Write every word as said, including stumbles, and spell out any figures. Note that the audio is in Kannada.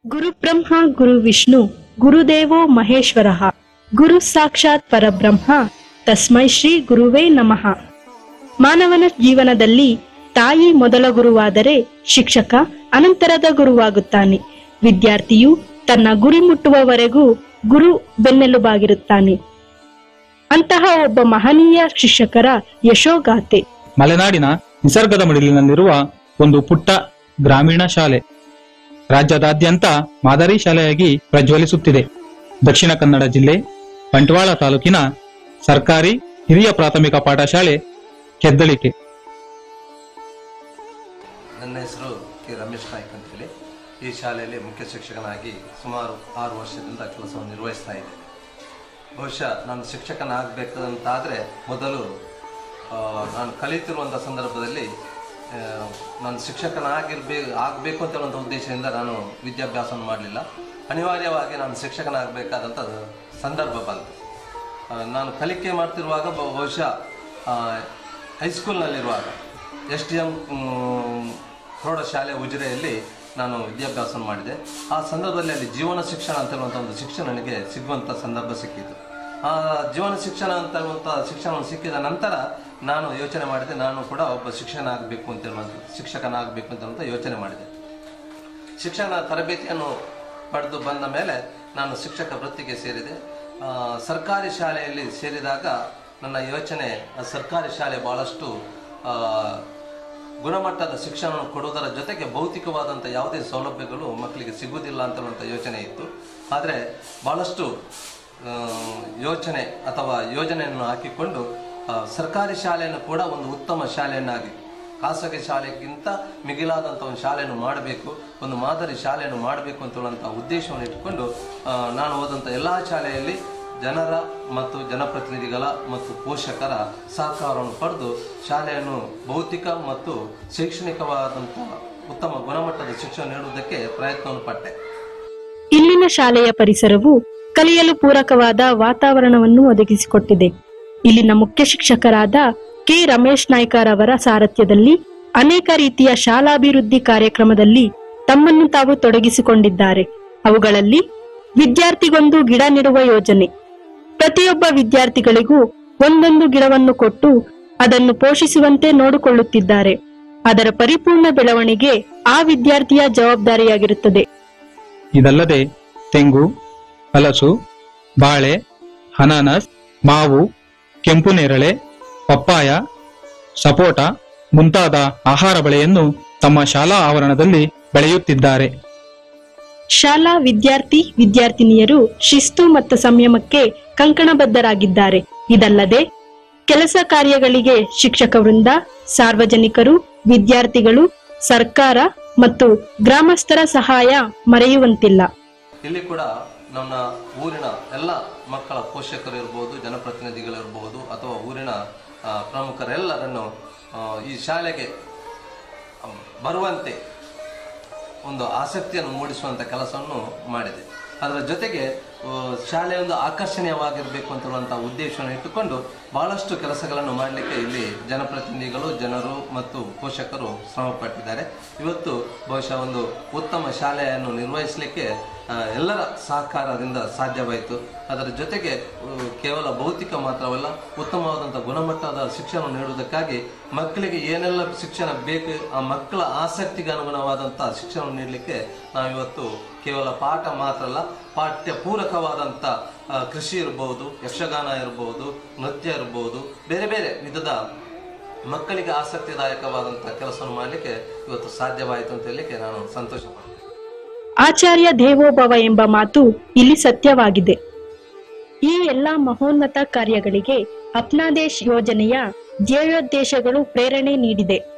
ಗುರು ಬ್ರಹ್ಮ ಗುರು ವಿಷ್ಣು ಗುರುದೇವೋ ಮಹೇಶ್ವರಃ ಗುರು ಸಾಕ್ಷಾತ್ ಪರಬ್ರಹ್ಮ ತಸ್ಮೈ ಶ್ರೀ ಗುರುವೇ ನಮಃ. ಮಾನವನ ಜೀವನದಲ್ಲಿ ತಾಯಿ ಮೊದಲ ಗುರುವಾದರೆ ಶಿಕ್ಷಕ ಅನಂತರದ ಗುರುವಾಗುತ್ತಾನೆ. ವಿದ್ಯಾರ್ಥಿಯು ತನ್ನ ಗುರಿ ಮುಟ್ಟುವವರೆಗೂ ಗುರು ಬೆನ್ನೆಲುಬಾಗಿರುತ್ತಾನೆ. ಅಂತಹ ಒಬ್ಬ ಮಹನೀಯ ಶಿಕ್ಷಕರ ಯಶೋಗಾಥೆ. ಮಲೆನಾಡಿನ ನಿಸರ್ಗದ ಮಡಿಲಿನಲ್ಲಿರುವ ಒಂದು ಪುಟ್ಟ ಗ್ರಾಮೀಣ ಶಾಲೆ ರಾಜ್ಯದಾದ್ಯಂತ ಮಾದರಿ ಶಾಲೆಯಾಗಿ ಪ್ರಜ್ವಲಿಸುತ್ತಿದೆ. ದಕ್ಷಿಣ ಕನ್ನಡ ಜಿಲ್ಲೆ ಬಂಟ್ವಾಳ ತಾಲೂಕಿನ ಸರ್ಕಾರಿ ಹಿರಿಯ ಪ್ರಾಥಮಿಕ ಪಾಠಶಾಲೆ ಹೆದ್ದಳಿಕೆ. ನನ್ನ ಹೆಸರು ಕೆ ರಮೇಶ್ ನಾಯ್ಕ್ ಅಂತೇಳಿ ಈ ಶಾಲೆಯಲ್ಲಿ ಮುಖ್ಯ ಶಿಕ್ಷಕನಾಗಿ ಸುಮಾರು ಆರು ವರ್ಷದಿಂದ ಕೆಲಸವನ್ನು ನಿರ್ವಹಿಸ್ತಾ ಇದ್ದೇನೆ. ಬಹುಶಃ ನಾನು ಶಿಕ್ಷಕನಾಗಬೇಕಂತಾದರೆ ಮೊದಲು ನಾನು ಕಲಿತಿರುವಂಥ ಸಂದರ್ಭದಲ್ಲಿ ನಾನು ಶಿಕ್ಷಕನಾಗಿರ್ಬೇ ಆಗಬೇಕು ಅಂತ ಹೇಳುವಂಥ ಉದ್ದೇಶದಿಂದ ನಾನು ವಿದ್ಯಾಭ್ಯಾಸವನ್ನು ಮಾಡಲಿಲ್ಲ. ಅನಿವಾರ್ಯವಾಗಿ ನಾನು ಶಿಕ್ಷಕನಾಗಬೇಕಾದಂಥ ಸಂದರ್ಭ ಬಂತು. ನಾನು ಕಲಿಕೆ ಮಾಡ್ತಿರುವಾಗ ಬಹುಶಃ ಹೈಸ್ಕೂಲ್ನಲ್ಲಿರುವಾಗ ಎಸ್ ಟಿ ಎಮ್ ಪ್ರೌಢಶಾಲೆ ಉಜಿರೆಯಲ್ಲಿ ನಾನು ವಿದ್ಯಾಭ್ಯಾಸವನ್ನು ಮಾಡಿದೆ. ಆ ಸಂದರ್ಭದಲ್ಲಿ ಅಲ್ಲಿ ಜೀವನ ಶಿಕ್ಷಣ ಅಂತ ಹೇಳುವಂಥ ಒಂದು ಶಿಕ್ಷಣ ನನಗೆ ಸಿಗುವಂಥ ಸಂದರ್ಭ ಸಿಕ್ಕಿತು. ಆ ಜೀವನ ಶಿಕ್ಷಣ ಅಂತ ಹೇಳುವಂಥ ಶಿಕ್ಷಣವನ್ನು ಸಿಕ್ಕಿದ ನಂತರ ನಾನು ಯೋಚನೆ ಮಾಡಿದೆ, ನಾನು ಕೂಡ ಒಬ್ಬ ಶಿಕ್ಷಕನಾಗಬೇಕು ಅಂತ ಹೇಳುವಂಥ ಶಿಕ್ಷಕನಾಗಬೇಕು ಅಂತ ಹೇಳುವಂಥ ಯೋಚನೆ ಮಾಡಿದೆ. ಶಿಕ್ಷಣ ತರಬೇತಿಯನ್ನು ಪಡೆದು ಬಂದ ಮೇಲೆ ನಾನು ಶಿಕ್ಷಕ ವೃತ್ತಿಗೆ ಸೇರಿದೆ. ಸರ್ಕಾರಿ ಶಾಲೆಯಲ್ಲಿ ಸೇರಿದಾಗ ನನ್ನ ಯೋಚನೆ, ಸರ್ಕಾರಿ ಶಾಲೆ ಭಾಳಷ್ಟು ಗುಣಮಟ್ಟದ ಶಿಕ್ಷಣವನ್ನು ಕೊಡುವುದರ ಜೊತೆಗೆ ಭೌತಿಕವಾದಂಥ ಯಾವುದೇ ಸೌಲಭ್ಯಗಳು ಮಕ್ಕಳಿಗೆ ಸಿಗುವುದಿಲ್ಲ ಅಂತನ್ನುವಂಥ ಯೋಚನೆ ಇತ್ತು. ಆದರೆ ಭಾಳಷ್ಟು ಯೋಚನೆ ಅಥವಾ ಯೋಜನೆಯನ್ನು ಹಾಕಿಕೊಂಡು ಸರ್ಕಾರಿ ಶಾಲೆಯನ್ನು ಕೂಡ ಒಂದು ಉತ್ತಮ ಶಾಲೆಯನ್ನಾಗಿ, ಖಾಸಗಿ ಶಾಲೆಗಿಂತ ಮಿಗಿಲಾದಂಥ ಒಂದು ಶಾಲೆಯನ್ನು ಮಾಡಬೇಕು, ಒಂದು ಮಾದರಿ ಶಾಲೆಯನ್ನು ಮಾಡಬೇಕು ಅಂತೇಳುವಂಥ ಉದ್ದೇಶವನ್ನು ಇಟ್ಟುಕೊಂಡು ನಾನು ಹೋದಂಥ ಎಲ್ಲ ಶಾಲೆಯಲ್ಲಿ ಜನರ ಮತ್ತು ಜನಪ್ರತಿನಿಧಿಗಳ ಮತ್ತು ಪೋಷಕರ ಸಹಕಾರವನ್ನು ಪಡೆದು ಶಾಲೆಯನ್ನು ಭೌತಿಕ ಮತ್ತು ಶೈಕ್ಷಣಿಕವಾದಂಥ ಉತ್ತಮ ಗುಣಮಟ್ಟದ ಶಿಕ್ಷಣ ನೀಡುವುದಕ್ಕೆ ಪ್ರಯತ್ನವನ್ನು ಪಟ್ಟೆ. ಇಲ್ಲಿನ ಶಾಲೆಯ ಪರಿಸರವು ಕಲಿಯಲು ಪೂರಕವಾದ ವಾತಾವರಣವನ್ನು ಒದಗಿಸಿಕೊಟ್ಟಿದೆ. ಇಲ್ಲಿನ ಮುಖ್ಯ ಶಿಕ್ಷಕರಾದ ಕೆ ರಮೇಶ್ ನಾಯ್ಕರ್ ಅವರ ಸಾರಥ್ಯದಲ್ಲಿ ಅನೇಕ ರೀತಿಯ ಶಾಲಾಭಿವೃದ್ಧಿ ಕಾರ್ಯಕ್ರಮದಲ್ಲಿ ತಮ್ಮನ್ನು ತಾವು ತೊಡಗಿಸಿಕೊಂಡಿದ್ದಾರೆ. ಅವುಗಳಲ್ಲಿ ವಿದ್ಯಾರ್ಥಿಗೊಂದು ಗಿಡ ನೆಡುವ ಯೋಜನೆ. ಪ್ರತಿಯೊಬ್ಬ ವಿದ್ಯಾರ್ಥಿಗಳಿಗೂ ಒಂದೊಂದು ಗಿಡವನ್ನು ಕೊಟ್ಟು ಅದನ್ನು ಪೋಷಿಸುವಂತೆ ನೋಡಿಕೊಳ್ಳುತ್ತಿದ್ದಾರೆ. ಅದರ ಪರಿಪೂರ್ಣ ಬೆಳವಣಿಗೆ ಆ ವಿದ್ಯಾರ್ಥಿಯ ಜವಾಬ್ದಾರಿಯಾಗಿರುತ್ತದೆ. ಇದಲ್ಲದೆ ತೆಂಗು, ಹಲಸು, ಬಾಳೆ, ಅನಾನಸ್, ಮಾವು, ಕೆಂಪು ನೇರಳೆ, ಪಪ್ಪಾಯ, ಸಪೋಟ ಮುಂತಾದ ಆಹಾರ ಬೆಳೆಯನ್ನು ತಮ್ಮ ಶಾಲಾ ಆವರಣದಲ್ಲಿ ಬೆಳೆಯುತ್ತಿದ್ದಾರೆ. ಶಾಲಾ ವಿದ್ಯಾರ್ಥಿ ವಿದ್ಯಾರ್ಥಿನಿಯರು ಶಿಸ್ತು ಮತ್ತು ಸಂಯಮಕ್ಕೆ ಕಂಕಣಬದ್ಧರಾಗಿದ್ದಾರೆ. ಇದಲ್ಲದೆ ಕೆಲಸ ಕಾರ್ಯಗಳಿಗೆ ಶಿಕ್ಷಕ ವೃಂದ, ಸಾರ್ವಜನಿಕರು, ವಿದ್ಯಾರ್ಥಿಗಳು, ಸರ್ಕಾರ ಮತ್ತು ಗ್ರಾಮಸ್ಥರ ಸಹಾಯ ಮರೆಯುವಂತಿಲ್ಲ. ಇಲ್ಲಿ ಕೂಡ ನನ್ನ ಊರಿನ ಎಲ್ಲ ಮಕ್ಕಳ ಪೋಷಕರು ಇರಬಹುದು, ಜನಪ್ರತಿನಿಧಿಗಳಿರಬಹುದು ಅಥವಾ ಊರಿನ ಪ್ರಮುಖರೆಲ್ಲರನ್ನು ಈ ಶಾಲೆಗೆ ಬರುವಂತೆ ಒಂದು ಆಸಕ್ತಿಯನ್ನು ಮೂಡಿಸುವಂಥ ಕೆಲಸವನ್ನು ಮಾಡಿದೆ. ಅದರ ಜೊತೆಗೆ ಶಾಲೆ ಒಂದು ಆಕರ್ಷಣೀಯವಾಗಿರಬೇಕು ಅಂತ ಹೇಳುವಂಥ ಉದ್ದೇಶವನ್ನು ಇಟ್ಟುಕೊಂಡು ಬಹಳಷ್ಟು ಕೆಲಸಗಳನ್ನು ಮಾಡಲಿಕ್ಕೆ ಇಲ್ಲಿ ಜನಪ್ರತಿನಿಧಿಗಳು, ಜನರು ಮತ್ತು ಪೋಷಕರು ಶ್ರಮ ಪಟ್ಟಿದ್ದಾರೆ. ಇವತ್ತು ಬಹುಶಃ ಒಂದು ಉತ್ತಮ ಶಾಲೆಯನ್ನು ನಿರ್ವಹಿಸಲಿಕ್ಕೆ ಎಲ್ಲರ ಸಹಕಾರದಿಂದ ಸಾಧ್ಯವಾಯಿತು. ಅದರ ಜೊತೆಗೆ ಕೇವಲ ಭೌತಿಕ ಮಾತ್ರವಲ್ಲ, ಉತ್ತಮವಾದಂಥ ಗುಣಮಟ್ಟದ ಶಿಕ್ಷಣ ನೀಡುವುದಕ್ಕಾಗಿ ಮಕ್ಕಳಿಗೆ ಏನೆಲ್ಲ ಶಿಕ್ಷಣ ಬೇಕು, ಆ ಮಕ್ಕಳ ಆಸಕ್ತಿಗೆ ಅನುಗುಣವಾದಂಥ ಶಿಕ್ಷಣ ನೀಡಲಿಕ್ಕೆ ನಾವಿವತ್ತು ಕೇವಲ ಪಾಠ ಮಾತ್ರ ಅಲ್ಲ, ಪಾಠ್ಯ ಪೂರಕವಾದಂಥ ಕೃಷಿ ಇರಬಹುದು, ಯಕ್ಷಗಾನ ಇರಬಹುದು, ನೃತ್ಯ ಇರಬಹುದು, ಬೇರೆ ಬೇರೆ ವಿಧದ ಮಕ್ಕಳಿಗೆ ಆಸಕ್ತಿದಾಯಕವಾದಂಥ ಕೆಲಸವನ್ನು ಮಾಡಲಿಕ್ಕೆ ಇವತ್ತು ಸಾಧ್ಯವಾಯಿತು ಅಂತ ಹೇಳಲಿಕ್ಕೆ ನಾನು ಸಂತೋಷ ಪಡ್ತೇನೆ. ಆಚಾರ್ಯ ದೇವೋಭವ ಎಂಬ ಮಾತು ಇಲ್ಲಿ ಸತ್ಯವಾಗಿದೆ. ಈ ಎಲ್ಲಾ ಮಹೋನ್ನತ ಕಾರ್ಯಗಳಿಗೆ ಅಪ್ನಾದೇಶ್ ಯೋಜನೆಯ ಧ್ಯೇಯೋದ್ದೇಶಗಳು ಪ್ರೇರಣೆ ನೀಡಿದೆ.